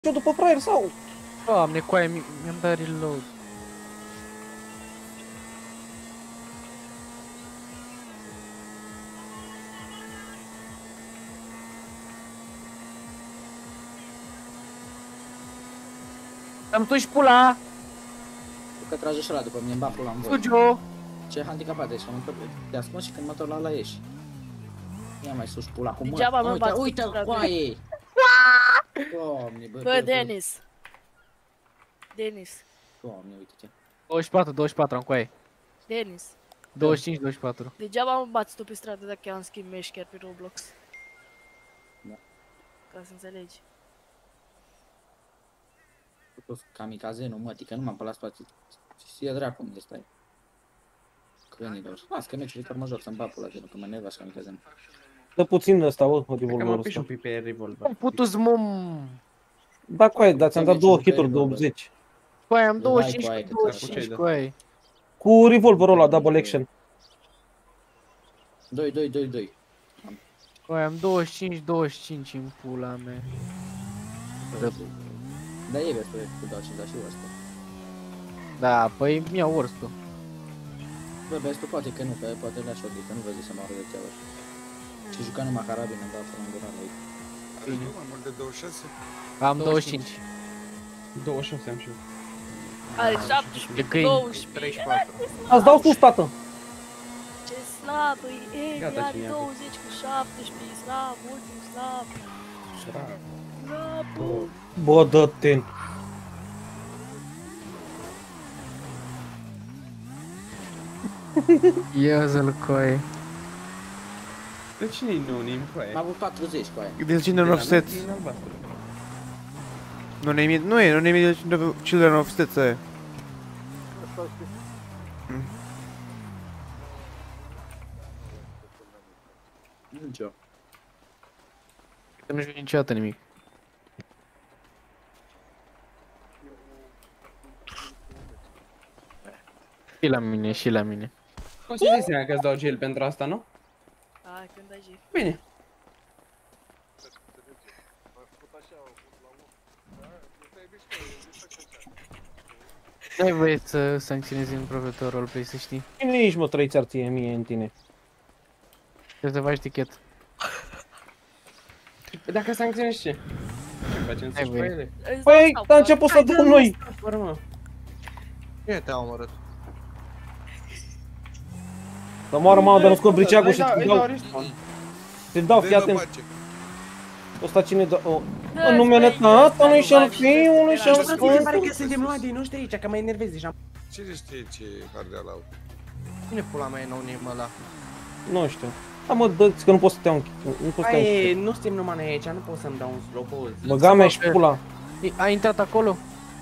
eu după fraier sau? Doamne, coaie, mi-am dat reload. Am tuși pula! Că trage și ăla după mine, îmi bat pula în voi. Fugi-o! Ce handicapat ești, că te ascunzi și când mă torc la ieși. Ia mai sus pula cu Degeaba mă mă. bați Uite, cu coaie! Doamne, Bă, Denis. Denis. Doamne, uite-te. 24 am coaie. Denis. 25-24. Degeaba mă bați tu pe stradă dacă am schimb meșcher pe Roblox. Da. Ca să înțelegi. Toți kamikaze, nu mă, că nu m-am pe la spațiu. Și dracu unde stai. Câinilor. Las că meciul chiar mă joc să-mi bat pula, că mă nevași kamikaze. Dă puțin ăsta, bă, Cred că revolverul mă ăsta. piși un pic pe revolver. Am putu-ți mum! Da, coaie, dar ți-am dat două hituri de 80. Coaie, am Vai, 25 coaie, cu că 25 ți-a coaie. Cu revolverul ăla, double action. 2. Coaie, am 25 în pula mea. Da, e vezi cu dau 50 și ăsta. Da, păi mi-au urs-o. Bă, vezi tu, poate că nu, că poate le-aș odih, că nu vezi să mă arăt de treaba așa. Și juca numai carabine, îmi dau până în gura lui. Are nu mai mult de 26? Am 25. 26 am și eu. Are De 17, câini. 12. 34. Ați dau sus, tată. Ce slab, e, Gata, are cine a 20 cu 17, slab, ultim slab. Șrap. Slabul. Bă, dă-te. Ia-ți-l coaie. De cine-i no-name cu Am aia? avut 40 cu aia. The Children of Sets. E în albastru. Nu e The Children of Sets aia. Nicio. Că nu joci niciodată nimic. Și la mine, și la mine. Cum să zici seama că îți dau gel pentru asta, nu? Hai, când ai zi. Bine. N-ai voie să sancționezi un profesor roleplay, să știi. Cine ești, mă, trăiți arție mie în tine? Trebuie să faci tichet. Păi dacă sancționezi ce? Ce facem să-și pe voie. ele? Îți dau Păi, sau, dar bă. început să dăm noi. Fără mă. Cine te-a omorât? Să moară mama, dar nu scot briceagul și Îi te dau dau. respawn. Te dau, fii Dă-i atent. pace. Ăsta cine dă? O. Dă-ți, În numele băi, Tatălui dă-ți, și al băi, Fiului și al Mi se pare că Sfântului. suntem luat din noștri aici, că mă enervezi deja. Cine știe ce hardeal au? Cine pula mea e no-name ăla? Nu știu. Da, mă, dă-ți că nu pot să te iau nu pot să te iau Hai, nu suntem numai noi aici, nu pot să-mi dau un slow pause. Băga mea și pula. A intrat acolo?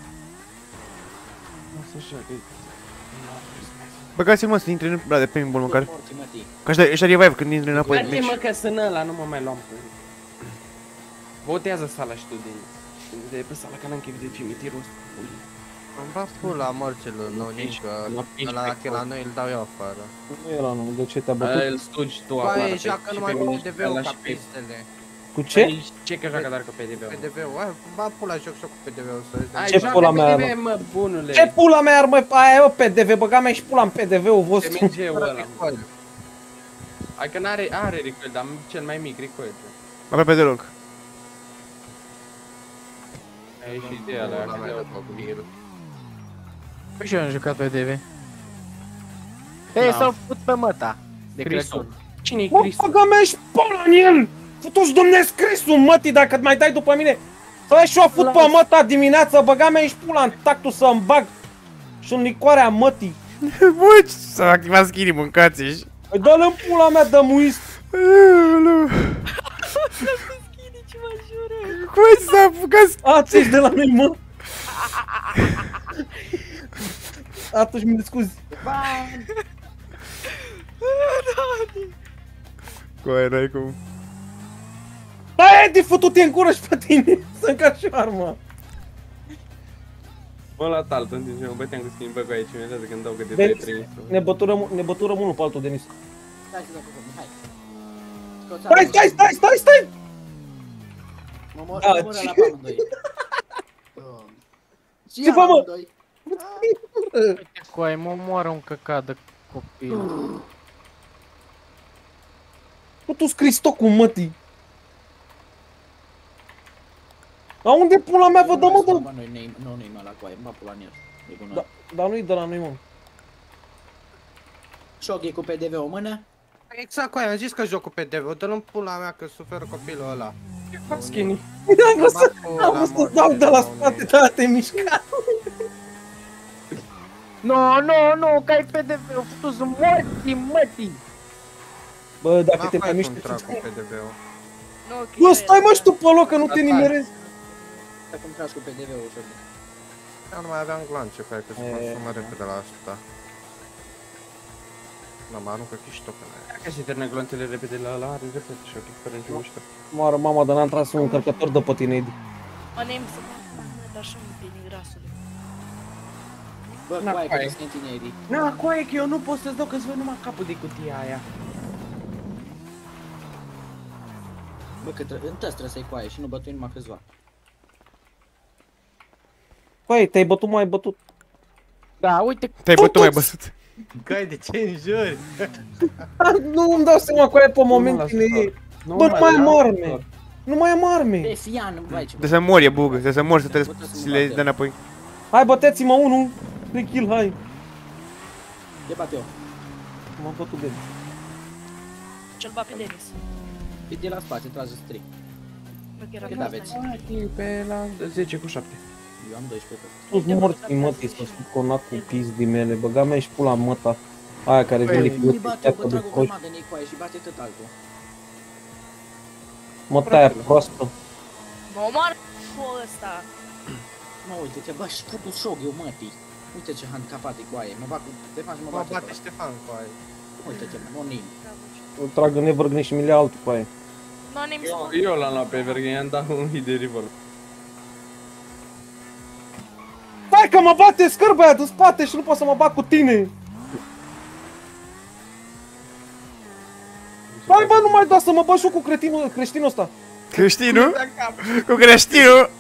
Așa că... Băgați-l mă să intre la de paintball măcar. Morții, mătii. Că ăștia revive când intre înapoi în Uite mă meci. că sunt ăla, nu mă mai luam cu... Votează sala și tu de pe sala, că n-am chef de cimitirul ăsta. Îmi va pula morților, nu nici că la noi îl dau eu afară. Nu era, nu, de ce te-a Aia bătut? îl stugi tu afară. Băi, joacă numai pe mine PDV-ul ăla ca și pe- pistele. Cu ce? Ce că joacă doar cu PDV-ul? PDV-ul, ba pula joc și eu cu PDV-ul să vezi. Ai, Ce joacă pula mea, PDV, mă, bunule. Ce pula mea ar mă, aia e o PDV, băga mea și pula în PDV-ul vostru. TMG-ul ăla. Hai că are recoil, dar cel mai mic recoil. Aproape deloc. Aia e și ideea la Pula mea de mobil. Păi și eu am jucat pe TV. Ei, s-au put pe măta. De Crăciun. Crisul. Cine-i Bă, Crisul? băga mea și pula în el! Futu-și Dumnezeu Crisul, mătii, dacă mai dai după mine. Să și-o fut pe măta dimineața, băga mea și pula în tactul să-mi bag. Și în licoarea mătii. Bă, s-a activat skinny, mâncați-și. Păi dă-l în pula mea de muist. Cum s-a apucat? A, ți-ești de la noi, mă. Atunci mi-le scuzi. Cu aia n-ai cum. Da, Edi, futu-te în gură și pe tine. Să încarci o armă. Mă la talp, în timp ce mă băteam cu skin, bă, cu aici, mi-e când dau câte Denis, 3-3. ne băturăm unul pe altul, Denis. Stai să dau cu hai. Scoți arma. Stai! Mă mor Da, la pe amândoi. Ce fă, mă? amândoi. Coaie, mă moară un căcat de copil. Bă, tu scrii stocul, mătii. A unde pula mea vă dă, mă, dă? Bă, noi nu ne la coaie, mă pula în el. E bună. Da, dar nu-i de la noi, mă. Șoghi cu PDV o mână. Exact, cu aia, am zis că joc cu PDV-ul, dă-l în pula mea că suferă copilul ăla. Fac skinny. Am vrut să dau de la spate, dar te mișca. Nu, că ai PDV-ul, futu-s morții, mătii! Bă, dacă te mai mai miști... miști cu PDV-ul. Nu, ok, Bă, stai mă și tu pe loc, că nu te nimerezi. Dacă îmi tragi cu PDV-ul, Șoghi. Eu nu mai aveam glanțe cu aia, că se consumă repede la asta. Nu, mă aruncă chiștoc în aia. Dacă se termină gloanțele repede la ăla, are dreptate și ok, fără nicio mișcă. Moară mama, dar n-am tras un încărcător de pe tine, Edi. Mă nem să mă dar și un pic grasului. Bă, Na, coaie, coaie. că te tine, Edi. Na, coaie, că eu nu pot să-ți dau, că-ți văd numai capul de cutia aia. Bă, că întăs trebuie să-i coaie și nu bătui numai câțiva. Păi, te-ai bătut, mai ai bătut. Da, uite, Te-ai bătut mai băsut. Căi, de ce înjuri? Nu îmi dau seama cu aia pe momentele ei. Bă, nu mai am arme. Nu mai am arme. Te fian, vai ce. De să mori, e bugă, de să mori, să trebuie să le dai înapoi. Hai, băteți-mă unul. De kill, hai. Le bat eu. M-am bătut de Cel bat pe Denis. E de la spate, trage strict. Bă, că era Cât pe aveți? Pe la 10 cu 7. Eu am 12 pe Tu-s morți, mătii, să sunt conat cu pizdii mele. Băga mea și pula măta. Aia care vine cu îi bate eu, că de trag o coș. grămadă în ei coaie și bate tot altul. Măta aia proastă. Mă omoară cu ăsta. Mă, uite ce, bă, și putul Șoghi, eu mătii. Uite ce handicapat e coaie, mă bag cu Ștefan și mă Mă bate bate pe ăla. Ștefan cu aia. Uite ce, mă, nin. Îl trag în Evergreen și mi le altul cu aia. Nu nem să mă. Eu l-am luat pe Evergreen, i-am dat un hit de revolver. Stai că mă bate scârba aia de spate și nu pot să mă bag cu tine. Hai bă, nu mai da să mă bag și eu cu creștinul ăsta. Creștinul? Cu creștinul?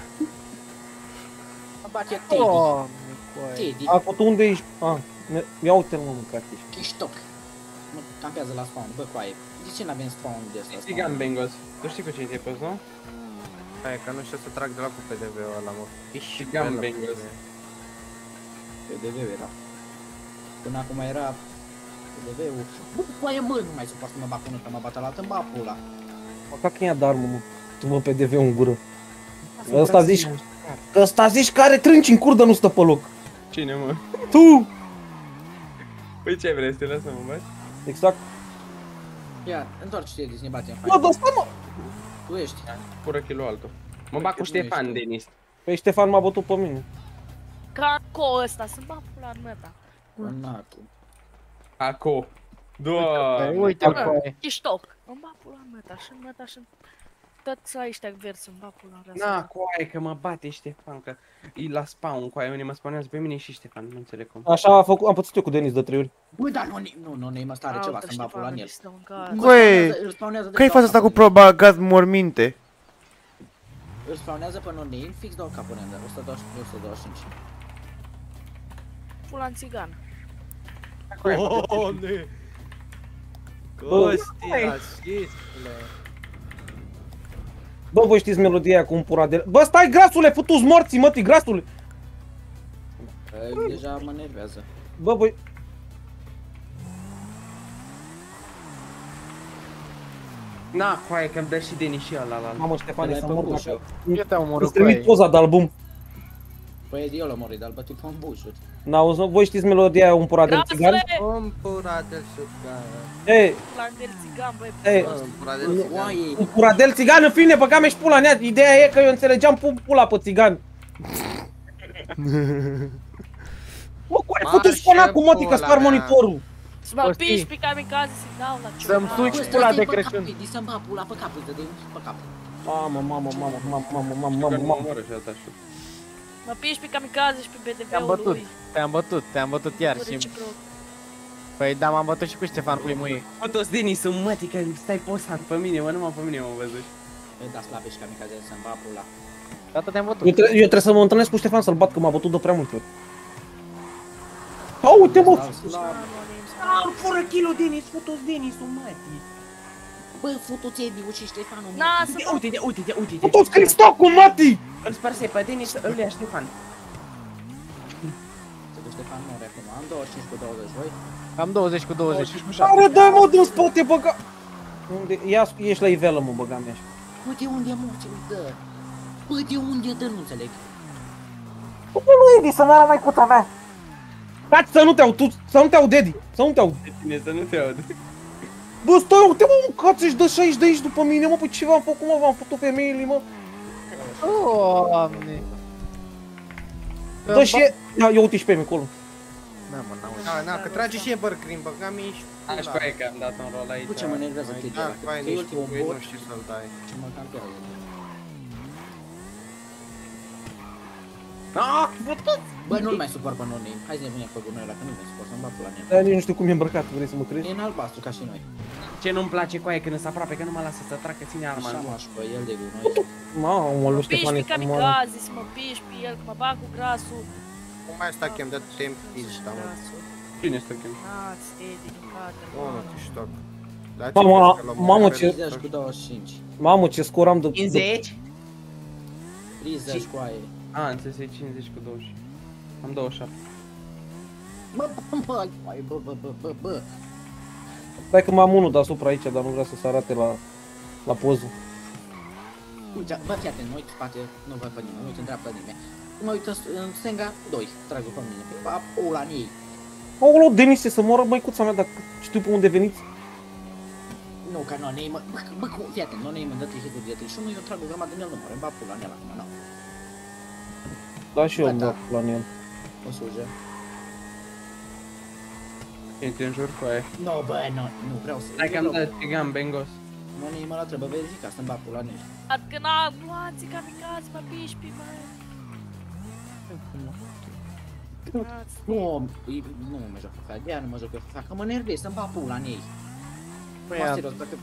Mă bate Teddy. Doamne, coaie. Teddy. Acum tu unde ești? Ia uite-l mă, mâncați. Chiștoc. Mă campează la spawn, bă, coaie. De ce n-avem spawn de ăsta? Stigan Bengals. Tu știi cu ce te pus, nu? Hai, că nu știu să trag de la cu PDV-ul ăla, mă. Ești Stigan Bengals. PDV-ul era. Până acum era PDV-ul. Bă, coaie, mă, nu mai suport să mă bag cu unul, că mă bate la altă, îmi bag pula. Mă, ca că i-a de armă, mă. Tu mă PDV în gură. Ăsta zici că are trânci în curdă, nu stă pe loc. Cine, mă? Tu! Păi ce vrei, să te las să mă bați? Exact. Ia, întoarce-te, Edi, să ne batem. Bă, dar stai mă! Tu ești. Fură kill-ul altul. Mă bag cu Ștefan, Denis. Păi Ștefan m-a bătut pe mine. Caco ăsta, să-mi bat pula în meta. Nacu. Aco. Doamne. Uite, coaie. Ești top. Îmi bat pula în meta și în meta și în... Toți ăștia verzi îmi bat pula în rest. Na, coaie, că mă bate Ștefan, că e la spawn, coaie, unii mă spawnează pe mine și Ștefan, nu înțeleg cum. Așa a făcut, am pățit eu cu Denis de 3 ori. Bă, dar nu, ăsta are ceva să-mi bag pula în el. Băi, că-i faza asta cu probagat morminte? Îl spawnează pe non-name, fix dau capul în 125. Pula în țigan. Oh, ne! Costia, știțule! Bă, voi știți melodia aia cu un pura de... Bă, stai, grasule, futu-ți morții, mătii, grasule! Deja mă nervează. Bă, voi... Na, coaie, că-mi dă și Denis și ăla la... Mamă, Ștefane, să mor dacă... Eu te-am omorât, Îți trimit coaie. poza de album. Păi eu l-am murit, dar îl bătui pe un bușuri. N-auzi, nu? Voi știți melodia aia, un pura de țigan? Grasule! Un pura de țigan. Ei, Pula în țigan, băi. ei, Un pura de țigan. Oaie! un puradel țigan, în fine, băga mea și pula în ea. Ideea e că eu înțelegeam pula pe țigan. Mă, coaie, futu-ți până cu mătii, că spar monitorul. Să mă Costi. piși pe kamikaze să-i dau la ceva. Să-mi suci pula de Crăciun. Să-mi bag pula pe capul, de pe cap. Mamă, Că mă omoră și asta știu. Mă piși pe kamikaze și pe Te-am BDV-ul bătut, lui. te-am bătut iar Cu și... reciproc. Păi da, m-am bătut și cu Ștefan cu muie. Mă, toți Denis sunt mătii, că stai posat pe mine, mă, numai pe mine mă văzuși. Da, slabe și kamikaze să-mi bag pula. Gata, te-am Eu, bătut. eu trebuie să mă întâlnesc cu Ștefan să-l bat, că m-a bătut de prea multe ori. A, uite mă! Fără kilo Denis, fotos Denisul, mătii! Bă, futu-ți Ediu și Ștefanul. Na, să Uite-te, uite-te, uite-te. Fotos Cristocul, mătii! Îl sparse pe Denis, îl ia Ștefan. Se duc Ștefan mori acum. Am 25 cu 20, voi? Am 20 cu 20. Are, dă mă din spate, băga! Unde? Ia, ești la ivelă, mă, băga mea. Bă, de unde mă ce dă? Bă, de unde dă, nu înțeleg. Bă, nu, Edi, să n-ara mai cuța mea! Taci, să nu te aud, tu, să nu te aud, Edi, să nu te aud. Bine, să nu te aud. Bă, stai, uite, mă, un caț își dă 60 de aici după mine, mă, păi ce v-am făcut, mă, v-am făcut femeile, mă. Doamne. Dă și e... Ia uite și pe mine, acolo. Da, mă, n-auzi. Na, că trage și e bărcrim, băga mi și... Aș coaie că am dat un rol aici. Cu ce mă nervează Da, chestia ăla? cu aia Că e nici ultimul cu ei bot nu știi să-l dai. ce mă campează. Ah, Bă, nu-l mai suport pe non-name. Hai să ne punem pe gunoi ăla, că nu-l mai suport, să-mi bag pula mea. Dar nici nu știu cum e îmbrăcat, vrei să mă crezi? E în albastru, ca și noi. ce nu-mi place cu aia când îs aproape, că nu mă lasă să tragă, ține arma. Așa mă aș pe el de gunoi. Mamă, lui piși Ștefan pe e frumos. kamikaze, să mă piși pe el, că mă bag cu grasul. Cum mai sta chem de timp ești, mă. Cine stă chem? Na-ți, Edi, din cadă. O, nu te ștoc. Dar ce Mamă, crezi că l-am mamă, omorât? ce- 30 cu 25. Mamă, ce scor am de... 50? 30 cu aia. A, înțeles, e 50 cu 20. Am 27. Bă, bă. Stai că mai am unul deasupra aici, dar nu vrea să se arate la poză. Uite, bă, fii atent, mă uit în spate, nu văd pe nimeni, mă uit în dreapta nimeni. Mă uit în stânga, 2, trag după mine, pe ăla în ei. Aolo, Denise, să moră măicuța mea, dacă știu pe unde veniți. Nu, ca non-name, bă, fii atent, non-name îmi dă hit-uri de 31, eu trag o grămadă în el, nu mă îmi bag pula în el acum, nu. Da, și eu îmi Gata. bag la el. O suje. E în jur cu aia. No, bă, nu vreau să... Hai că am dat țigan, bengos. Non-name ăla trebuie verifica să-mi bag pula în el. Adică n-am luați kamikaze, mă piși pe mă. Na-ți, Nu, nu mă joc cu FIFA, de-aia nu mă joc cu FIFA, că mă nervez să-mi bag pula în ei. Păi, Mă, serios, dacă...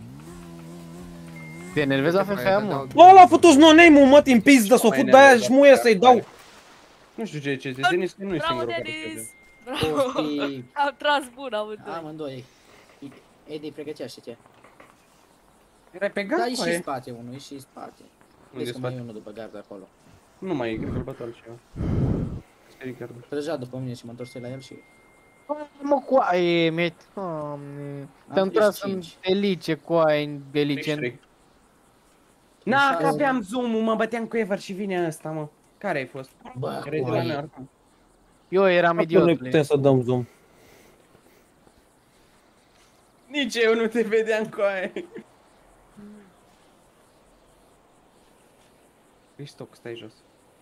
te enervezi la FFA, mă? Bă, ăla a făcut no-name-ul, mă, în pizdă, s-o fut de-aia și muie să-i dau. Nu știu ce zice, Denis că nu e Bravo, singurul care Denis! crede. Bravo! Costi... Am tras bun amândoi. Amândoi. Edi, pregătește-te. Era pe Da, e gard cu și în aia. spate unul, e și în spate. Nu Vezi de că mai e spate. unul după gard acolo. Nu mai e, cred că îl băt altceva. Este Ricardo. Trăgea după mine și mă întorsei la el și... Mă, coaie, mie, doamne. Te-am tras în 35. elice, coaie, în elice. 33. Na, că Șase. aveam zoom-ul, mă băteam cu Ever și vine ăsta, mă. Care ai fost? Bă, Care e de la coaie. mea oricum. Eu eram Acum noi idiotule. putem să dăm zoom. Nici eu nu te vedeam cu aia. Ești stoc, stai jos.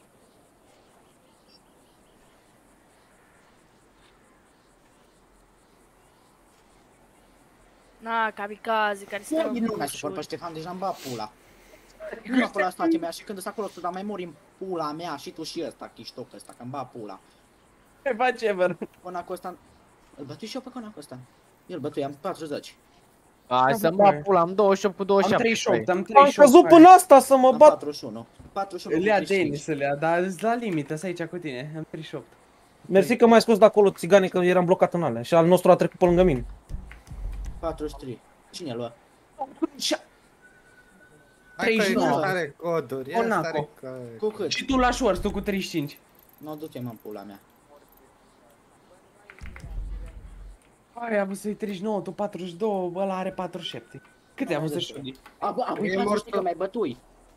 Na, kamikaze, care se dau Nu cu mai suport pe ușuri. Ștefan, deja îmi bag pula. Nu acolo la spate mea și când sunt acolo să dar mai mori în pula mea și tu și ăsta, chiștoc ăsta, că îmi bag pula. Ce faci Ever? Conacul ăsta... Îl bătui și eu pe conacul ăsta. El bătui, am 40. Hai să-mi bag pula, am 28 cu Am 27. 38, am Am 38. căzut cu aia. până asta să mă Am bat. 41. 41 Îl cu ia 35. Denis, îl ia, dar îți la limită, să aici cu tine. Am 38. Mersi că m-ai scos de acolo, țigane, că eram blocat în alea. Și al nostru a trecut pe lângă mine. 43. Cine lua? Hai că 39. ăsta are coduri, ăsta Monaco. are coduri. Cu cât? Și tu la shorts, tu cu 35. Nu, du-te mă în pula mea. Ai, a văzut 39, tu 42, ăla are 47. Câte a văzut și Apoi E 40 mort. că mai bătui.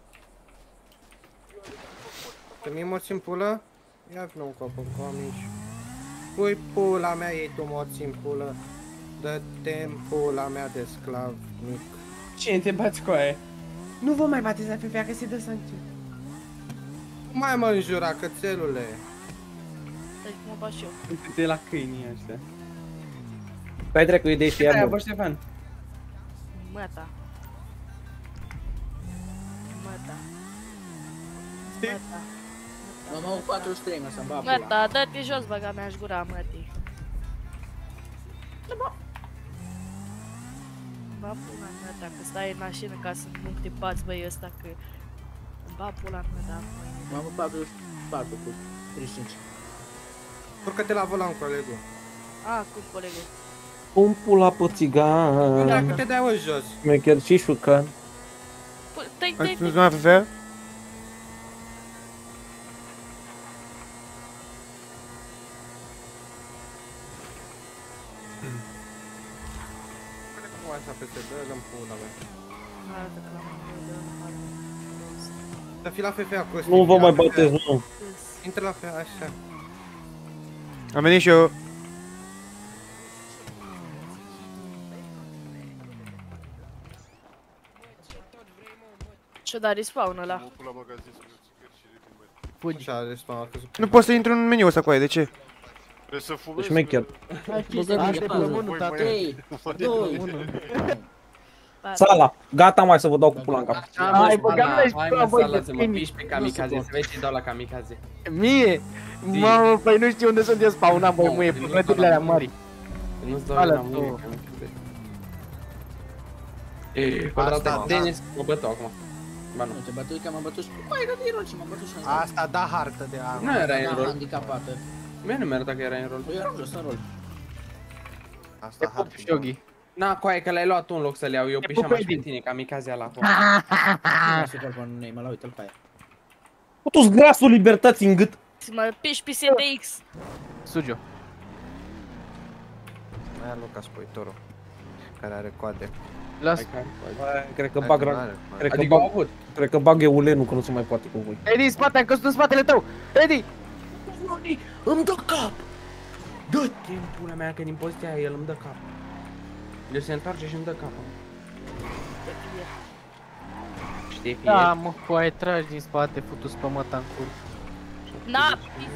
Că mi-e morți în pulă? Ia vină un cop în comici. Pui pula mea, ei tu morți în pulă. Dă-te în pula mea de sclav mic. Cine te bați cu aia? Nu vă mai bateți la FFA că se dă sancțiuni. Nu mai mă înjura, cățelule. Deci mă bat și eu. Uite-te la câinii ăștia. Ai trecut idei și Aia, ea, bă, bă. Ștefan. Măta. Măta. Știi? Măta. Mă mă 43, mă să-mi bag pula. Măta, dă-te jos, băga mea-și gura, mătii. Ba pula mea ta, că stai în mașină ca să nu te bați, băi, ăsta, că Ba pula mea, da. Mamă, 44 cu 35. Urcă-te la volan, colegul. A, cu colegul. Pun pula pe țigan. Dacă te dai o jos. Mecher și șucan. Ai spus doamna FF? Cu așa peste dă-l în pula mea. Arată că l-am făcut. Să fii la FF acolo. Nu vă mai bateți, nu. Intră la FF, așa. Am venit și eu. Și-o da respawn ăla. Fugi. Așa, respawn, a căzut. Nu pot să intru în meniu ăsta cu aia, de ce? Șmecher. Trei, 2, 1. Sala, gata mai să vă dau cu pula în cap. Hai, băgam-le și Hai pe la mă, voi Sala, de să mă câini. piși pe kamikaze, să vezi ce dau la kamikaze. Mie? Mamă, păi nu știu unde sunt eu spawnat, băi, muie, pe clădirile alea mari. Nu-ți dau Ala, la mâine tu. kamikaze. Quadrata tenis, mă bătu acum. Ba nu. Nu te bătui că m-am bătut și... Mai era de rol și m-am bătut și am zis. Asta da hartă de armă. Nu era în Da, rol. handicapată. Mie nu mi-arăta că era în rol. Păi eram jos în rol. Te Asta pup, hartă. Shoghi. Na, coaie că l-ai luat tu în loc să-l iau, eu Te pișeam pup, așa pe Edi. tine, kamikaze ala acolo. Nu super pe unei, mă la uite-l pe aia. Tu-s grasul libertății în gât. Să mă piși pe STX. Sugio. Mai ia Lucas Poitorul. Care are coade. Las. Hai, hai, hai. Bă, cred că Hai bag că rag. n-are coade. Cred că Adică au bag, avut. cred că bag eulenul, că nu se mai poate cu voi. Edi, în spate, am căzut în spatele tău! Edi! Îmi dă cap! Dă-te în pula mea că din poziția aia el îmi dă cap. El se întoarce și îmi dă cap. Știi, fie? Da, mă, foaie, tragi din spate, futu-ți pe măta în cur. Na,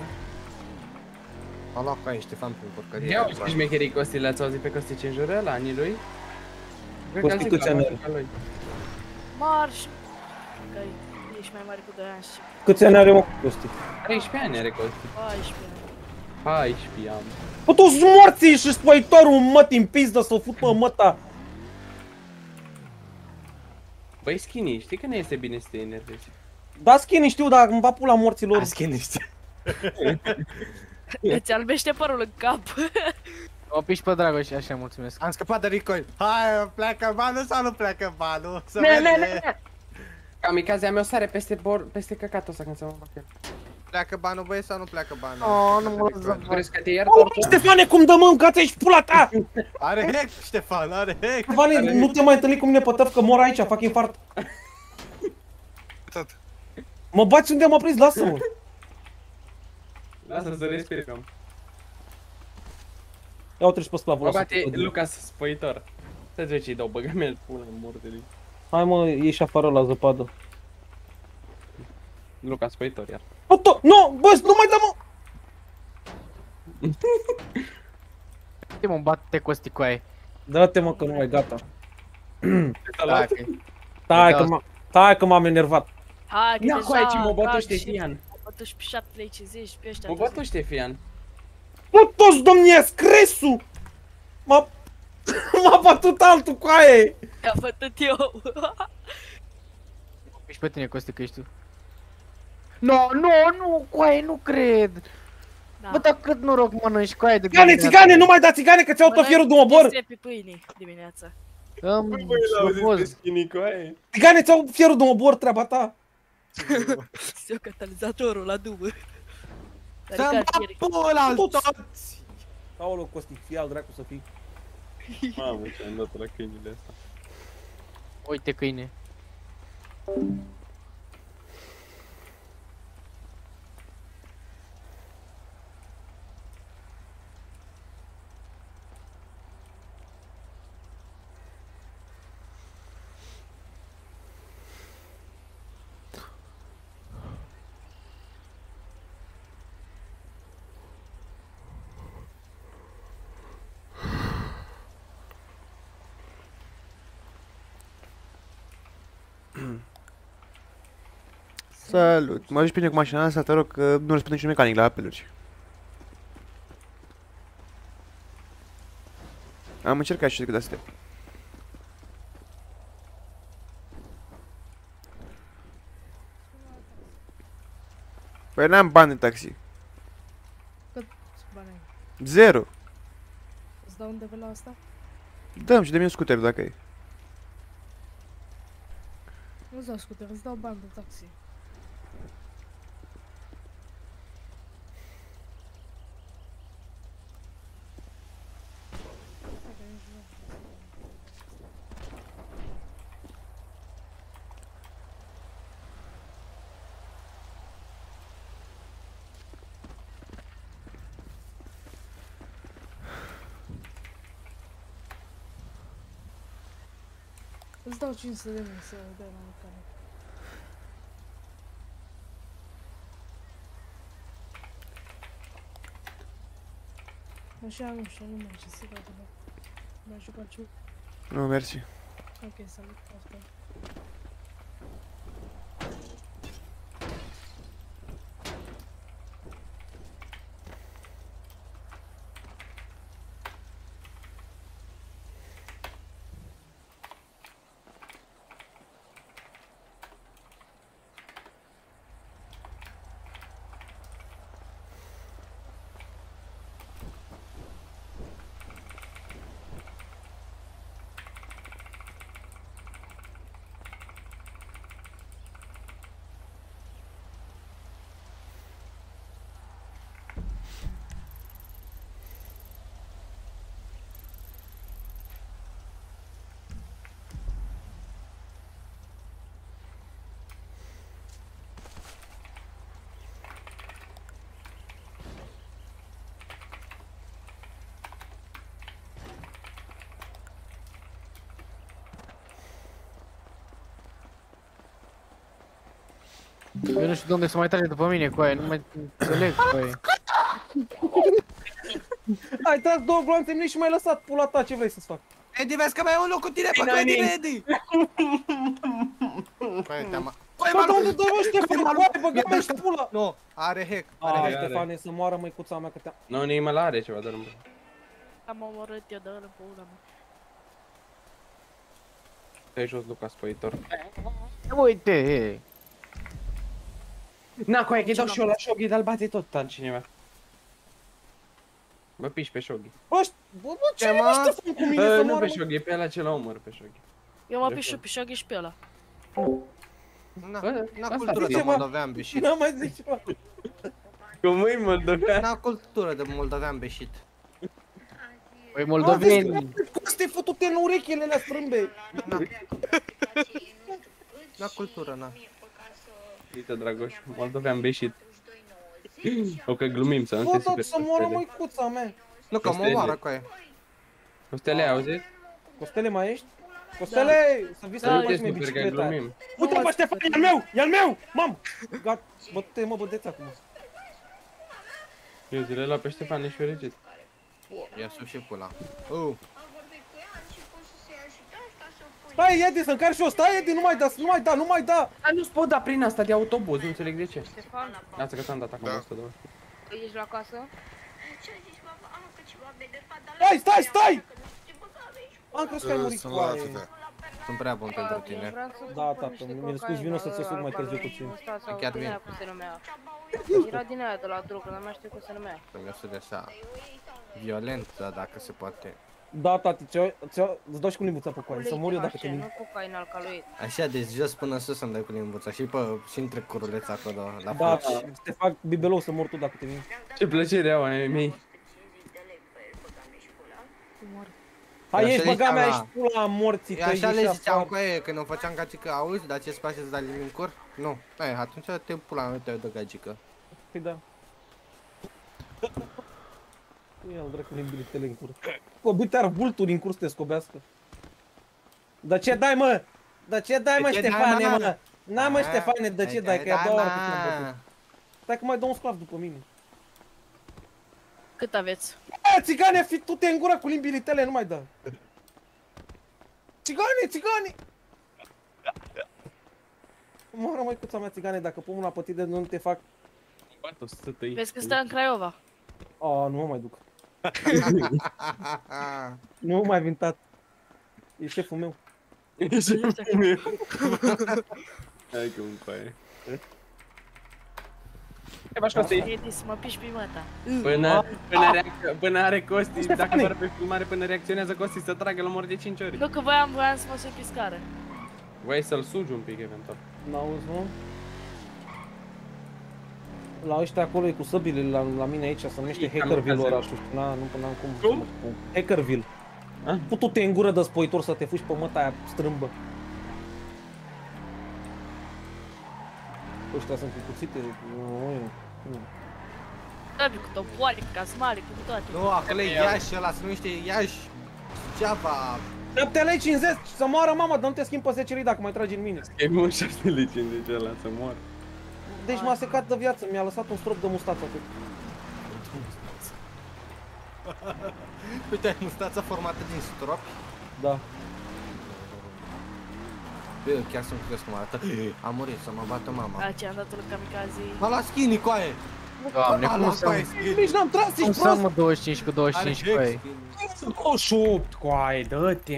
A luat cu aia Ștefan prin porcărie. Ia uite șmecherii Costi, le-ați auzit pe Costi ce jură la anii lui? Cred că Costi am zis câți la ani motul ca lui. marș. Că ești mai mare cu 2 ani și Câți ani are mă Costi? 13 ani are Costi. 14 ani. 14 ani. Bă, toți morții și spăitorul mătii în pizdă să-l fut pe măta. Băi, Skinny, știi că nu este bine să te enervezi. Da, Skinny, știu, dar îmi va pula morților. Îți albește părul în cap. O piși pe Dragoș, așa, mulțumesc. Am scăpat de recoil. Hai, pleacă banul sau nu pleacă banul? Să Ne, ne, vedem. ne! Kamikazea mea o sare peste peste căcatul ăsta când se mă fac el. Pleacă banul, băie, sau nu pleacă banul? Oh, nu mă lăsa. Crezi că te iert Oh, oricum? Ștefane, cum dă mâncați aici pula ta? Are hack, Ștefan, are hack. Ștefane, nu te mai întâlni cu mine pe tăf, că mor aici, fac infart. Tot. Mă bați unde m-a prins, lasă-mă. Lasă să respiri, om. Ia uite și pe sclavul Mă ăsta. bate Lucas spăitor. Să-ți vezi ce-i dau, băgă-mi-l pula în morte lui. Hai mă, ieși afară la zăpadă. Lucas spăitor, iar. Bă, nu, bă, nu mai dă mă! Uite, mă, bate Costi cu aia. Dă-te mă că nu mai gata. Dacă- Stai că m-am enervat. Hai, că Ia deja cu aici, mă fac bătuște și- Fian. Mă bătuși pe 7,50 pe ăștia. Mă bătuște Fian. Bă, toți domnia Scresu! M-a bătut altul cu aia! Te-a bătut eu. Piși pe tine, Costi, că ești tu. Nu, cu aia, nu cred. Da. Bă, dar cât noroc mănânci cu aia de Țigane, nu mai da țigane că ți-au tot fierul de obor! Pe pâine dimineața. Îmi slăboz. Țigane, ți-au fierul de obor, treaba ta! Se-o catalizatorul la dubă. Să-mi bat pula toți! Aoleu, Costi, fii al dracu să fii. Mamă, ce-am dat la câinile astea. Uite, câine. Salut, mă ajungi bine cu mașina asta, te rog, că nu răspunde niciun mecanic la apeluri. Am încercat și cât astea. Păi n-am bani de taxi. Cât bani ai? 0. Îți dau undeva la asta? Dăm și dă-mi un scooter dacă ai. Nu-ți dau scooter, îți dau bani de taxi. Îți dau 500 de mii să dai la mecanic. Așa, nu știu, nu merge să dau de la... Mai jucat ceva? Nu, mersi. Ok, salut, asta. Eu nu știu de unde să mai trage după mine cu aia, nu mai înțeleg cu aia. Ai tras 2 gloanțe în mine și m-ai lăsat, pula ta, ce vrei să-ți fac? Edi, vezi că mai e un loc cu tine pe credit, Edi! Păi, te-am... Bă, de unde dă mă, Ștefan, coaie, băgă-mă și pula! Nu, are hack, Ai, are hack. Ștefane, să moară măicuța mea că te-am... Nu, nimeni la are ceva, dar nu. Am omorât eu de ăla pe una mea. Stai jos, Luca, spăitor. Uite! Na, coaie, că-i dau și eu la Shoghi, dar-l bate tot altcineva. Bă, piși pe Shoghi. Bă, ce mă, Ștefan, cu mine să Nu moară, pe mă? Shoghi, pe ăla ce la omor pe Shoghi. Eu mă pișu pe Shoghi și pe ăla. N-a asta cultură zice, de mă. moldovean beșit. N-am mai zis ceva. Cum îi moldovean? N-a cultură de moldovean beșit. Păi moldoveni! Coste, fătu-te în urechile alea strâmbe. N-a cultură, n-a. Uite, Dragoș, moldovean beșit. O că glumim, să nu te Bă, superi. să moară măicuța mea. Nu, că mă Costele. omoară cu aia. Costele, ai auzit? Costele mai ești? Costele, să vii să Să ne nu te faci mie superi, că bicicleta. glumim. Uite, bă, Ștefan, e al meu, e al meu, mam! Gata, bă-te, mă, bădeți acum. Eu zile la pe Ștefan, ești fericit. Ia sus și pula. Stai, Edi, să încarci și eu, stai, Edi, nu mai da, nu mai da, nu mai da! Dar nu-ți pot da prin asta de autobuz, nu înțeleg de ce. Ștefan, Lasă că ți-am dat acum 100 de ori. ești la casă? Stai! Am crezut că ai murit Sunt cu la aia. atâtea. Sunt prea bun pentru tine. Vreau să Da, tată, mi-e scuz, vino să-ți suc mai târziu puțin. Sau Chiar din vin. aia cum se numea. Era din aia de la drogă, dar nu mai știu cum se numea. Să-mi iasă de așa violentă, dacă se poate. Da, tati, îți dau și cu limbuța pe coaie, să mor eu dacă te Așa, mint. nu cocaina alcaloid. Așa, de jos până sus să-mi dai cu limbuța și între curuleț acolo, la Da, foc. te fac bibelou să mor tu dacă te mint. Ce plăcere au ai mei. Hai, Eu ești, așa băga mea, ziceam, ești pula morții Eu tăi, așa ești le ziceam afară. cu ei, când o făceam gagică, auzi, dar ce-ți place să dai limbi în cur? Nu. Ei, atunci te pula mea, te dă gagică. Păi da. Ia-l dracu limbilitele în curs. Scobite ar vulturi în curs să te scobească. Dar ce dai, mă? Dar ce dai, mă, De ce dai, Ștefane, mă? mă? Na, mă, Ștefane, de ce dai? Că e a doua oară că te-am bătut. Stai că mai dă un sclav după mine. Cât aveți? Aia, țigane, fi tu te în gură cu limbile tale, nu mai da. Țigane! Moară măicuța mea, țigane, dacă pun mâna pe tine, nu te fac... Bat 100 tăi. Vezi că stă în Craiova. A, nu mă mai duc. Nu mă mai vintat. E șeful meu. Hai că un coaie. Ce faci, Costi? Edi, să mă piși pe măta. Până are Costi, Ștefani. dacă apare pe filmare, până reacționează Costi să tragă, îl omor de 5 ori. Nu că voiam să mă sui pe scară. Voiai să-l sugi un pic, eventual. N-auzi, mă? La ăștia acolo e cu săbile la mine aici, se numește Hackerville orașul, știu, n-am cum să mă spun. Hackerville. Putu-te în gură de spăitor să te fugi pe măta aia strâmbă. Ăștia sunt cuțite, nu. Trebuie cu topoare, cu casmale, cu toate. Nu, acolo e Iași, ăla se numește Iași. Suceava. 7 lei 50, să moară mama, dar nu te schimb pe 10 lei dacă mai tragi în mine. E mult 7 lei 50 ăla să mor. Deci m-a secat de viață, mi-a lăsat un strop de mustață atât. Uite, ai mustața formată din stropi. Da. Bă, chiar sunt curios cum arată. Am murit să mă bată mama. Da, ce am dat-o lui Kamikaze. M-a luat skinny, coaie! Doamne, cum să Nici n-am tras, cum ești să prost! mă 25 cu 25 cu ei? Sunt 28, coaie, dă-te.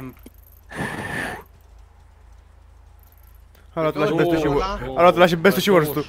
A luat la și bestul și a luat la și bestul și worstul.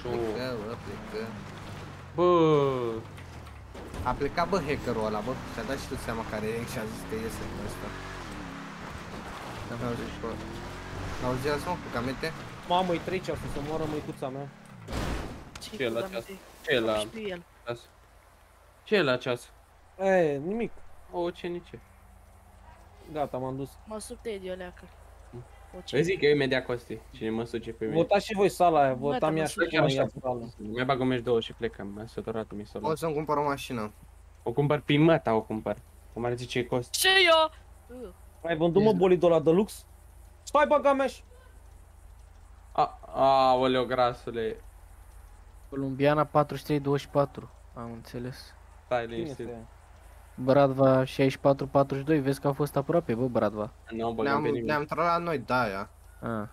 Bă, A plecat, bă, hackerul ăla, bă, și-a dat și tu seama care e și a zis că iese în ăsta. N-am auzit și bă. N-auzi azi, mă, cu camete? Mamă, e 3 ceasuri, să moară măicuța mea. ce e la ceas? Ce e la ceas? Ce e la ceas? E, nimic. O, ce nici. Gata, m-am dus. Mă sub Teddy, o leacă. Vezi, zic că eu imediat Costi. Cine mă suge pe mine. Votați și voi sala aia, votam mă ea suge. și mai ia sala. Mai bag un meci 2 și plecăm, mi-a săturat mi s-o O să-mi cumpăr o mașină. O cumpăr pe măta, o cumpăr. Cum ar zice Costi. Și eu! Ai vândut mă bolidul ăla de lux? Stai băga mea și... Aoleo, grasule. Columbiana 43-24, am înțeles. Stai Cine liniștit. este? Bradva 64-42, vezi că a fost aproape, bă, Bradva. Nu băgăm pe nimeni. Ne-am trălat noi, da, aia. Ah.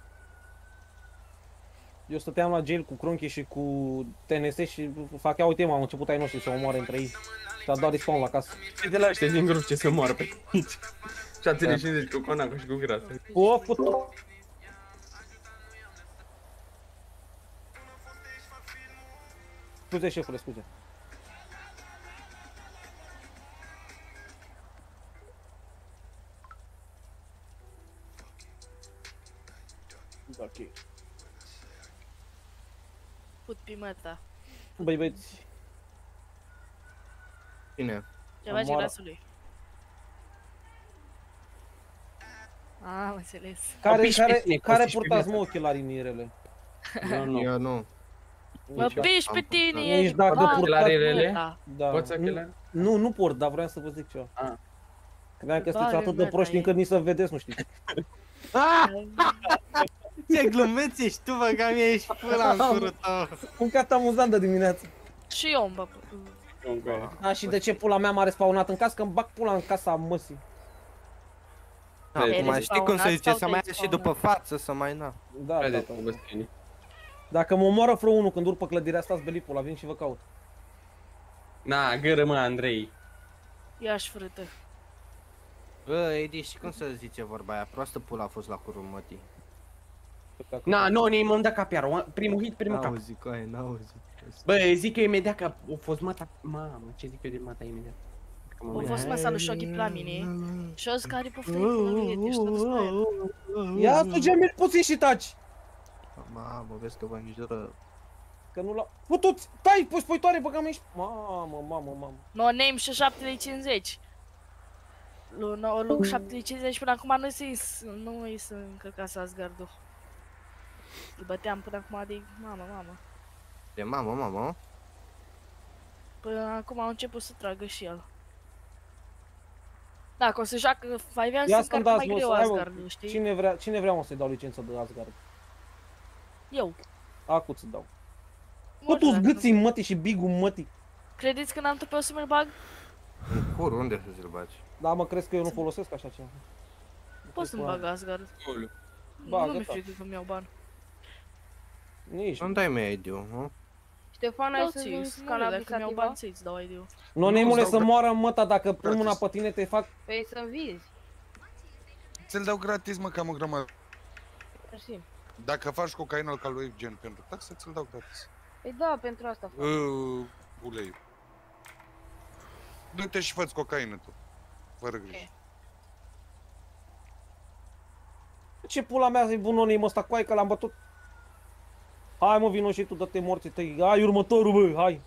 Eu stăteam la jail cu Cronchi și cu TNS și fac, ia uite, m-am început ai noștri să omoare între ei. Și a dat respawn la casă. Și de la ăștia din grup ce se moară pe aici. 750 cu Conaco și cu Grasa. O, putu! Scuze, șefule, scuze. Ok. Put pe măta. Băi, băieți. Bine. Ceva ce Moară. grasului. Am înțeles. Care purtați mă ochelarii în irele? Nu. Eu nu. Mă piși pe tine, Nici e dacă bă, ochelarele? măta. Da. Poți ochelari? Nu port, dar vreau să vă zic ceva. Credeam că sunteți Bale, atât de mă, proști da, încât nici să vedeți, nu știu. Ce glumeț ești tu, bă, că mie ești pula în curul tău. Un cat amuzant de dimineață. Și eu îmi bă. A, și de ce pula mea m-a respawnat în casă? Că îmi bag pula în casa măsii. Acum știi cum se zice, sau să mai te-ai ia și după față, să mai na. Da, Vedeți, tata. vă scrie. Dacă mă omoară vreo unul când urc pe clădirea asta, zbeli pula, vin și vă caut. Na, gără mă, Andrei. Ia-și frâtă. Bă, Edi, știi cum se zice vorba aia? Proastă pula a fost la curul mătii. Na, nu, ne mă-mi dă cap iar. Primul hit, primul cap. N-auzi, coaie, n-auzi. Bă, zic eu imediat că a fost măta. Mamă, ce zic eu de măta imediat? A fost masa lui Shogi la mine. Și o care pe frânt, ești tot stai. Ia tu gemil puțin și taci! Mamă, vezi că vă înjură. Că nu la... Putu-ți! Tai, pușpoitoare, băga mea ești... Mamă. No name și 750. Lui 750 până acum nu i să încărcase Asgardul. Îl băteam până acum de mamă. De mamă. Până acum au început să tragă și el. Dacă o să joacă 5 ani, Ia să încarcă mai mă, greu să ai, mă. Asgardul, știi? Cine vrea mă să-i dau licență de Asgard? Eu. Acu ți dau. Mă, Bă, tu-ți dacă gâții nu- în mătii și bigul în mătii. Credeți că n-am tupeu să mi-l bag? În cur, unde să ți-l bagi? Da, mă, crezi că eu nu folosesc așa ceva? Pot să-mi bag Asgard. Bagă, Nu mi-e da. frică că-mi iau bani. Nici. Nu dai mie Ediu, nu? Ștefan, ai să Dau-ți, vezi nu, canal dacă mi-au aplicativa? bani să-ți dau ideu. Nonemule Nu, să moară în măta, dacă pun Gratis. mâna pe tine te fac... Păi să vizi. Ți-l dau gratis, mă, cam o grămadă. Mersi. Dacă faci cocaină ca lui Evgen pentru taxă, ți-l dau gratis. Păi da, pentru asta fac. Ulei. Du-te și fă-ți cocaină tu. Fără grijă. Ce pula mea e bunonim ăsta, coai, că l-am bătut. Hai mă, vino și tu, dă-te morții tăi. Hai următorul, bă, hai.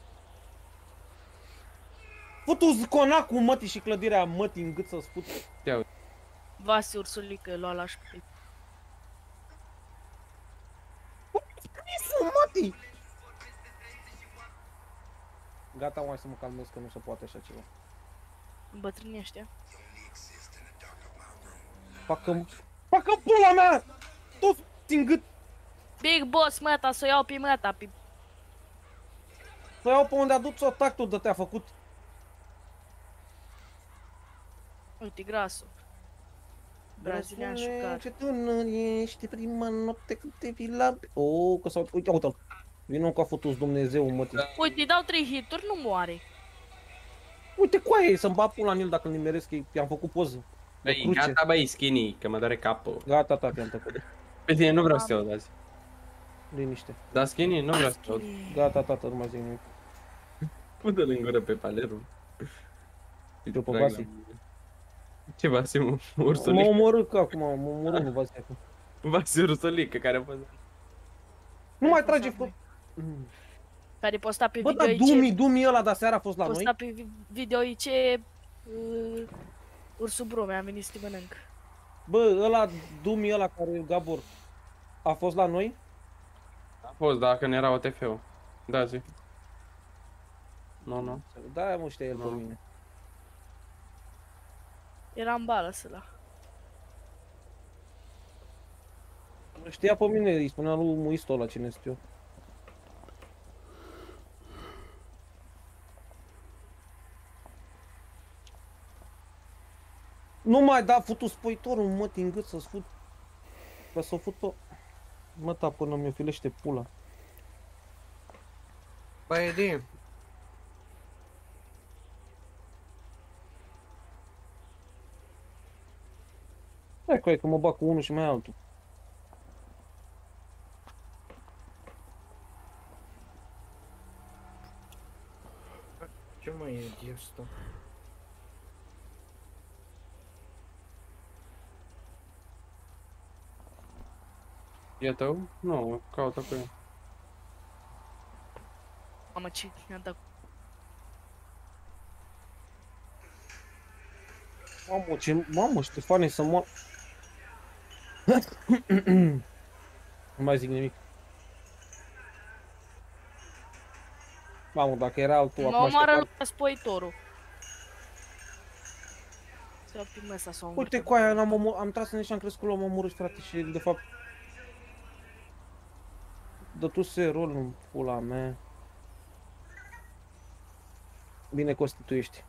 Fătu-ți conacul mătii și clădirea mătii în gât să-ți fut. Vasi ursulică, lua la șpic. Sunt mătii! Gata, mai să mă calmez că nu se poate așa ceva. Îmbătrânește. Facă pula mea! Toți în gât! Big boss, măta, să o iau pe măta, pe... Să iau pe unde a dus-o tactul de te-a făcut. Uite, grasul. Brazilian șucar. Ce tânăr ești, prima noapte când te vii la... Oh, că s-au... Uite, uite-l. Vino că a făcut Dumnezeu, mătii. Uite, îi dau 3 hituri, nu moare. Uite, coaie, să-mi bat pula în el dacă îl nimeresc, i-am făcut poză. Băi, gata, băi, skinny, că mă doare capul. Gata, tati, am tăcut. Pe tine nu vreau să te aud azi. Liniște. Da, skinny, nu vreau să te aud. Gata, tată, nu mai zic nimic. Pune-l în gură pe palerul. Eu pe Vasi. Ce Vasi, mă? M-a Ursulică? omorât că acum, m-a omorât, nu Vasi acum. Vasi ursulică, care a fost... Nu mai trage Care posta pe Bă, video dar Dumi ăla de seara a fost la noi? Posta pe video IC ursul Brume, am venit să te mănânc. Bă, ăla, Dumi ăla care e Gabor, a fost la noi? A fost, dacă ne era OTF-ul. Da, zi. Nu. Da, mă, știa el pe mine. Era în bală ăla. Știa pe mine, îi spunea lui Muisto ăla cine sunt eu. Nu mai da futu spoitorul, mă, în gât să-ți fut. Că s-o fut pe... Mă, ta, până mi-o filește pula. Băi, Edi, Hai că mă bag cu unul și mai altul. ce mai e asta? E tău? Nu, caută cu el. Mamă, ce mi-a dat. Mamă, Ștefane, să mor. Nu mai zic nimic. Mamă, dacă era altul Mă acum omoară Ștefan... lui spoitorul. Să iau pe mesa sau Uite, cu aia am tras în și am crescut, l-am omorât, frate, și de fapt... Dătuse rol în pula mea. Bine, Costi, tu ești.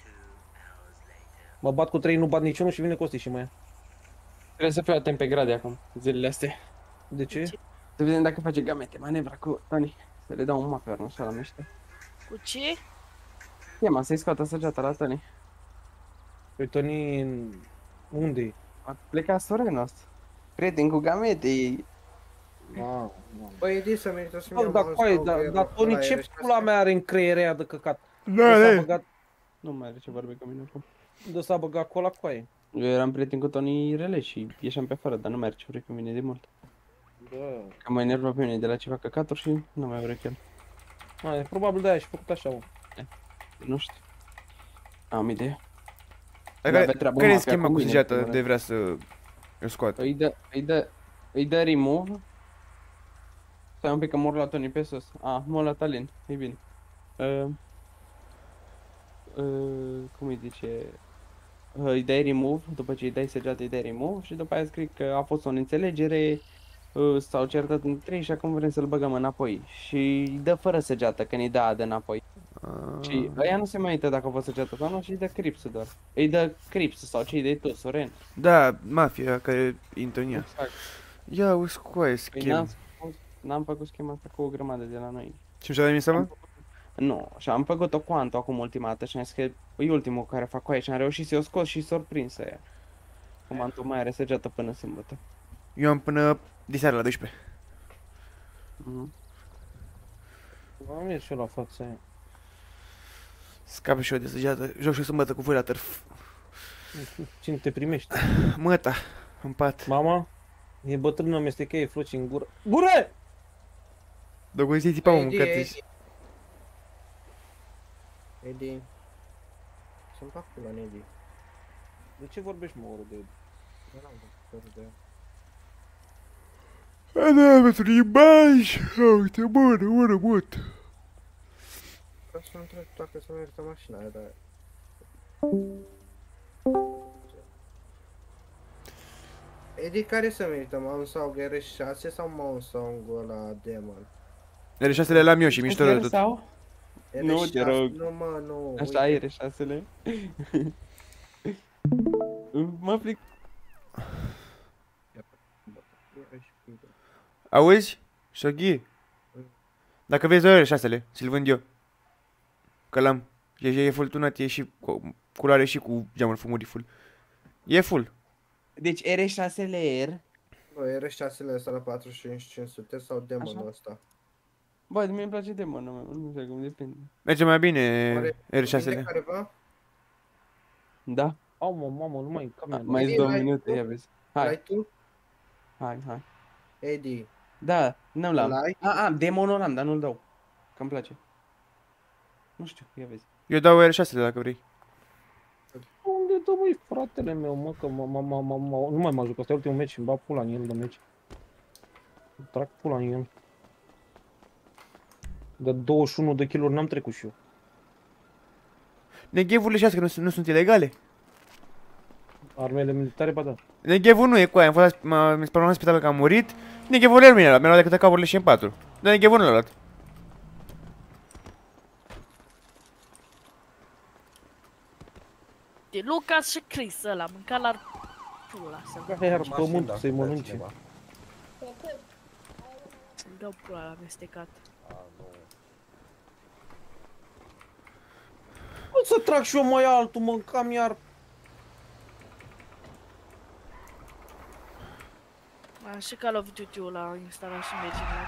Mă bat cu 3, nu bat niciunul și vine Costi și mă ia. Trebuie să fiu atent pe grade acum, zilele astea. De ce? Să vedem dacă face gamete, manevra cu Tony. Să le dau un maper, așa la miște. Cu ce? Ia, să-i scoată săgeata la Tony. Păi Toni, unde e? A plecat Sorenos. Prieten cu gamete. Băi, Edi, să merită să-mi iau Da, mouse coaie, sau dar Toni, ce pula mea are în creierea aia de căcat? Da, Nu mai are ce vorbe cu mine acum. De s-a băgat cola coaie. Eu eram prieten cu Tony rele și ieșeam pe afară, dar nu mai are ce vorbe cu mine de mult. Da. Că mă enerva pe mine de la ceva căcaturi și nu mai vrea cu el. Hai, probabil de-aia și făcut așa, mă. Nu știu. Am idee. Care e schema cu săgeata de vrea să îl scoată? Îi dă remove. Stai un pic că mor la Tony pe sus. Mor la Talin, e bine. Cum îi zice? Îi dai remove, după ce îi dai săgeata îi dai remove și după aia scrie că a fost o neînțelegere, s-au certat între ei și acum vrem să-l băgăm înapoi. Și îi dă fără săgeată, când îi dă AD înapoi. Și ăia nu se mai uită dacă a fost săgeată sau nu și îi dă Crips doar. Îi dă Crips sau ce îi dai tu, Soren. Da, mafia care intră în ea. Exact. Ia uzi cu aia schimb. N-am făcut schema asta cu o grămadă de la noi. Și mi-a dat seama? Nu, și am făcut-o cu Anto acum ultima dată și am zis că e ultimul care fac cu aia și am reușit să-i o scos și surprinsă ea. Cum Anto mai are săgeată până sâmbătă. Eu am până diseară la 12. Am mers și eu la fața aia. Scap și eu de săgeată. Joc și o sâmbătă cu voi la târf. Cine te primește? Măta, în pat. Mama? E bătrână, amestecheie floci în gură. Gură! Dacă zi tipa mă Edi, mâncați. Edi. Să-mi fac pula în Edi. De ce vorbești, mă, oră de... Nu am văzut de... Da, pentru limbaj. Uite, mână, mut. Vreau să întreb dacă să merg pe mașina aia, dar... Edi, care să merită? Mount Saug RS6 sau Mount Saug ăla Demon? R6-le l-am eu și mișto de tot. Sau? Nu, RS6, te rog. Nu, mă, nu. Așa ai R6-le? Mă plic. Auzi? Shoghi? Dacă vezi doar R6-le, ți-l vând eu. Că l-am. E full tunat, e și cu culoare și cu geamul fumuri full. E full. Deci R6-le R. Bă, RS6-le ăsta la 4500 sau Demonul ăsta? Bă, mie îmi place Demonul, nu știu cum depinde. Merge mai bine Vinde R6-le. careva? Da? Au, mamă, nu mai cam Mai Edi, 2 l-ai minute, tu? ia vezi. L-ai Hai, tu? hai. Edi. Da, nu l-am. L-ai? Demonul l-am, dar nu-l dau. Că îmi place. Nu știu, ia vezi. Eu dau R6-le dacă vrei. Unde dă, băi, fratele meu, mă, că nu mai mă juc, ăsta e ultimul meci și îmi bag pula în el de meci. Trag pula în el. De 21 de kg n-am trecut și eu. Neghevurile și astea că nu sunt ilegale. Armele militare, ba da. Neghevul nu e cu aia, mi-a spus la spital că a murit. Neghevul el mine ăla, mi-a luat decât caburile și în 4. Dar Neghevul nu l-a luat. De Lucas și Chris ăla, mânca la pula să-l Iar pământul să-i mănânce. să-mi dau pula la amestecat. Cum să trag și eu mai altul, mă, cam iar. Am și Call of Duty-ul ăla instalat și merge la...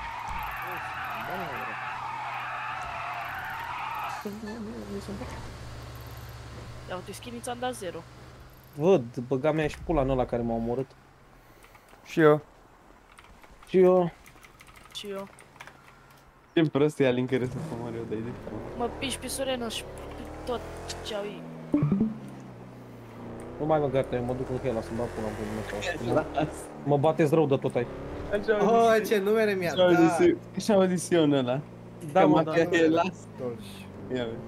Ia uite, skin ți-am dat 0. Văd, băga mea și pula în ăla care m-a omorât. Și eu. Și eu. Și eu. Ce prost e Alin care să fă mare de idee. Mă piși pe Sorenă și pe tot ce-au ei. Nu mai mă gata, eu mă duc în el, să-mi bag pula în pula mea. Mă bateți rău de tot ai. Oh, ce numere mi-a dat! Așa au zis eu în ăla. Da, Că mă, mă da. că e las. Dolci. Ia vezi.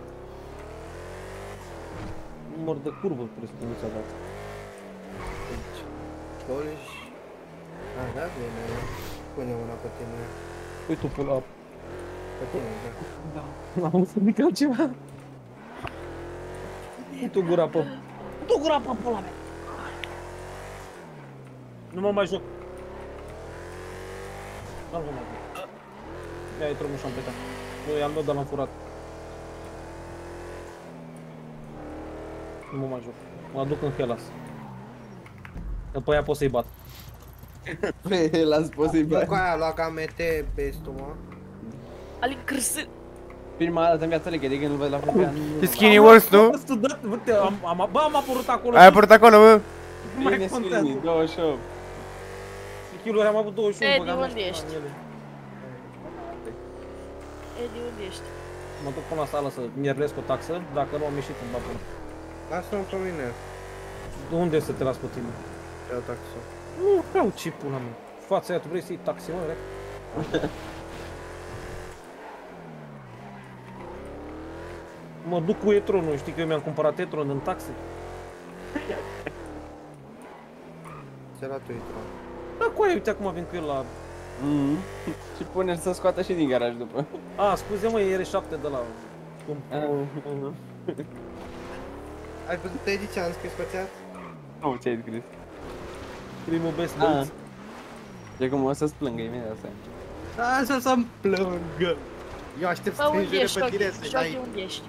Număr de curvă trebuie să nu ți-a dat. Dolci. A, da, bine. Pune una pe tine. Pui tu pula. Pe tine, da. N-am înțeles nici altceva. Pui tu gura pe... Tu gura pe pula mea. Nu mă mai joc. Nu mă mai joc. Ia-i trămuș am plecat. Nu, i-am dat, dar l-am furat. Nu mă mai joc. Mă duc în Hellas. După aia pot să-i bat. Pe las posibil. Cu aia a luat KMT bestul, mă. Alin Cârsă. Prima dată în viața legă, de când îl văd la FPA. E Skinny Wars, nu? Uite, am apărut acolo. Ai apărut acolo, bă? Nu mai Bine, contează. Skinny, 28. Kill-uri am avut 21, Edi, băgam unde așa ești? în ele. Edi, unde ești? Mă duc până la sală să mierlesc o taxă, dacă nu am ieșit în bapă. Lasă-mă pe mine. Unde să te las pe tine? Iau taxă. Nu vreau ce pula mea. Fața aia, tu vrei să iei taxi, mă, rec? Mă duc cu e-tronul, știi că eu mi-am cumpărat e-tron în taxi? Ți-a luat tu intro. Da, cu aia, uite acum vin cu el la... Și pune să scoată și din garaj după. A, scuze mă, e R7 de la... Cum? Ai văzut, Edi, ce am scris pe chat? Nu, ce ai scris? Primul best băuți. E cum o să-ți plângă imediat asta. Așa să-mi plângă. Eu aștept Bă, să unde te ești, pe tine Șochi? să dai... Șochi, unde ești?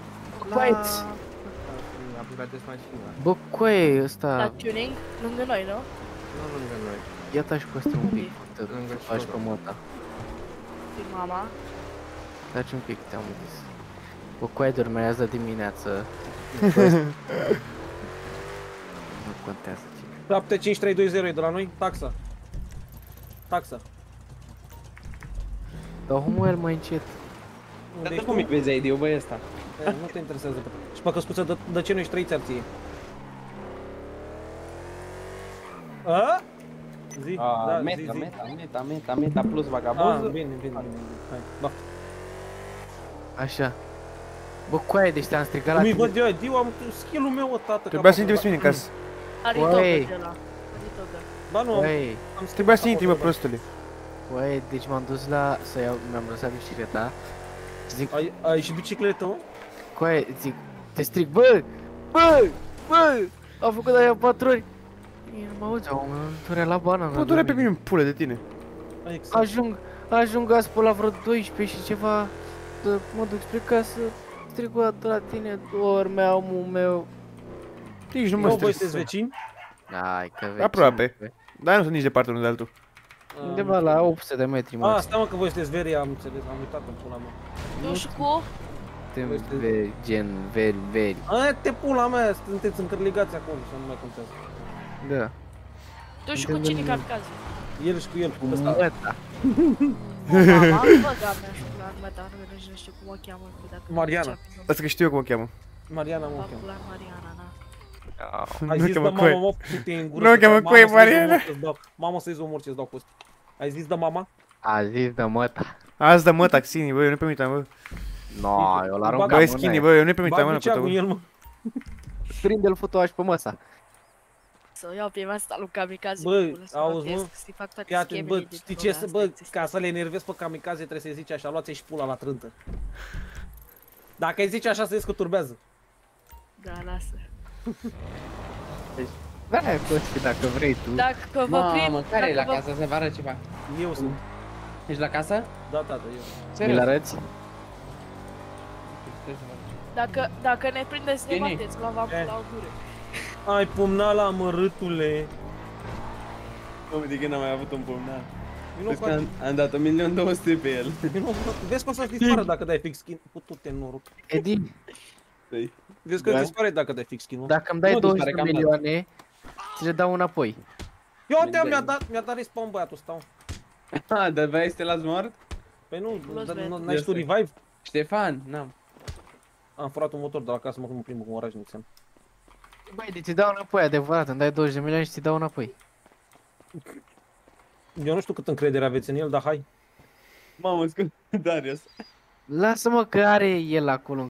Am plecat mașina. Bă, coe ăsta, La tuning? Lângă noi, nu? Nu lângă noi. ia taci pe ăsta un pic, Lângă să faci șorul. pe mota. Pe mama. Taci un pic, te-am zis. O coaie dormează dimineață. Nu contează ce. 75320 e de la noi, taxa. Taxa. Dar omul el mai încet. Unde Dar ești cum tu? îi vezi ID-ul, băi, ăsta? Nu te interesează. Și pe căscuță, de ce nu ești 3 ție? A? Zi, da, zi, zi. Meta plus Ah, vagabond. bine. Hai, ba. Așa. Bă, coaie, deci te-am strigat la Cum-i tine. văd eu, Diu, am skill-ul meu, o tată. Trebuia să intri cu mine în casă. Are Uai. togă de la. Are togă. Ba nu, Băi, Trebuia să intri, bă, prostule. băi, deci m-am dus la să iau, mi-am lăsat bicicleta. Zic, ai și bicicletă, mă? coaie, zic, te strig, bă, au făcut aia 4 ori. Ei, nu mă auzi, au durea la banană. Bă, durea pe mine în pulă de tine. Exact. Ajung azi pe la vreo 12 și ceva, mă duc spre casă, strigat la tine, dorme, omul meu. Nici nu mă Nu, voi sunteți stresez. vecini? Ai, că vecini. Aproape. Dar nu sunt nici departe unul de altul. Undeva la 800 de metri, mă. Ah, stai mă că voi sunteți veri, am înțeles, am uitat în pula mea. Nu știu cu. Suntem gen veri. A, te pula mea, sunteți încărligați acolo, să nu mai contează. Da. Tu și cu cine kamikaze? El și cu el, Cu ăsta. măta. Mama, bă, doamne, așa cu armă, dar nu știu cum o cheamă. Dacă Mariana. Asta că știu eu cum o cheamă. Mariana mă cheamă. Popular Mariana, na. Ai Nu zis, cheamă dă Coe. mama, mă, pute în gură. Nu o să cheamă dau- Coe, mamă, să-i Mariana. omor ce-ți dau. Mamă, să-i omor ce-ți dau cu ăsta. Ai zis de mama? A zis de măta. Azi dă mă, taxini, bă, eu nu permitam, bă. No, eu l-arunc Bă, Băi, ca skinny, mâna. bă, eu nu permitam, mă, Bag cu cu tău. el, mă. Prinde-l futoaș pe măsa. Să o iau pe mea asta lui kamikaze. Bă, până să auzi, fac mă? test, să-i fac toate Fii atent, schemele bă, de știi ce droga să, asta bă, există. ca să le enervezi pe kamikaze trebuie să-i zici așa, luați-i și pula la trântă. Dacă îi zici așa, să vezi că turbează. Da, lasă. Da, Costi, dacă vrei tu. Dacă vă prind, Mamă, care e la dacă vă- casă? Să vă arăt ceva. Eu sunt. Ești la casă? Da, tată, eu. Mi-l Serios? arăți? Dacă ne prindeți, ne Bine. bateți, v-am dau gură. Ai pumna la mărâtule. Bă, de când am mai avut un pumnar. Vino Vezi cu că am dat 1.200.000 pe el. Vezi că o să dispară dacă dai fix skin. Putu-te în noroc. Edi, Vezi că Da. dispare dacă dai fix skin-ul. dacă îmi dai Nu, 20 dispare, de că am milioane, ți le dau înapoi. Eu te mi-a dat respawn băiatul ăsta. Ha, dar vrei să te las mort? Păi nu, Los dar red. n-ai și tu revive? Ștefan, n-am. Am furat un motor de la casă, mă, că mă plimbă cu un oraș nițean. Băi, deci ți dau înapoi, adevărat, îmi dai 20 de milioane și ți dau înapoi. Eu nu știu cât încredere aveți în el, dar hai. Mamă, scuze, Darius. Lasă-mă că are el acolo